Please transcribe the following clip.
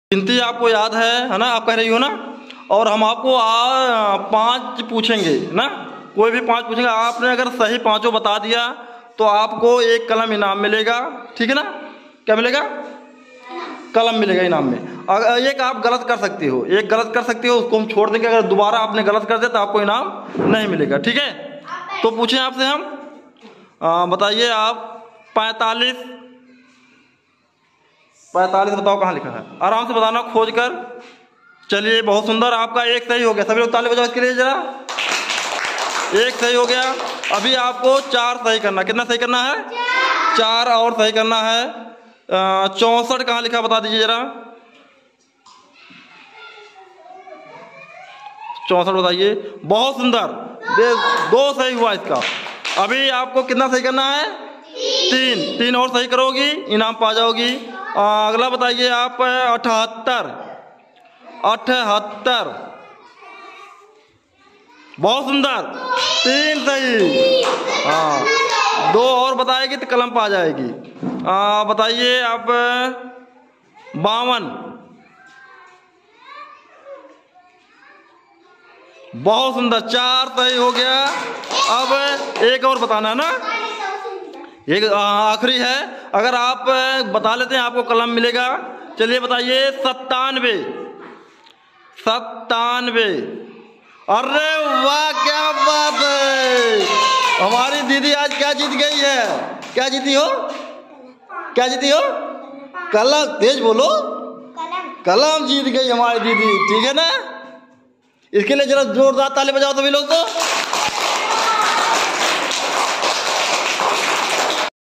गिनती आपको याद है ना? आप कह रही हो ना? और हम आपको 5 पूछेंगे ना, कोई भी 5 पूछेंगे। आपने अगर सही 5 बता दिया तो आपको एक कलम इनाम मिलेगा, ठीक है ना? क्या मिलेगा? कलम मिलेगा इनाम में। अगर एक आप गलत कर सकती हो, एक गलत कर सकती हो, उसको हम छोड़ देंगे। अगर दोबारा आपने गलत कर दिया तो आपको इनाम नहीं मिलेगा, ठीक है? तो पूछें आपसे हम, बताइए आप 45 बताओ कहाँ लिखा है? आराम से बताना खोज कर। चलिए बहुत सुंदर, आपका एक सही हो गया। सभी लोग ताली बजाओ इसके लिए जरा। एक सही हो गया। अभी आपको 4 सही करना। कितना सही करना है? 4 और सही करना है। 64 कहाँ लिखा बता दीजिए जरा। 64 बताइए। बहुत सुंदर, 2 सही हुआ इसका। अभी आपको कितना सही करना है? 3 और सही करोगी इनाम पा जाओगी। अगला बताइए आप 78। बहुत सुंदर, 3 सही। हाँ, 2 और बताएगी तो कलम पा जाएगी। बताइए आप 52। बहुत सुंदर, 4 सही हो गया। अब एक और बताना है ना, एक आखिरी है। अगर आप बता लेते हैं आपको कलम मिलेगा। चलिए बताइए 97। अरे वाह, क्या बात है! हमारी दीदी आज क्या जीत गई है? क्या जीती हो? कलम। तेज बोलो। कलम जीत गई हमारी दीदी, ठीक है ना? इसके लिए जरा जोरदार ताली बजाओ सभी लोग तो।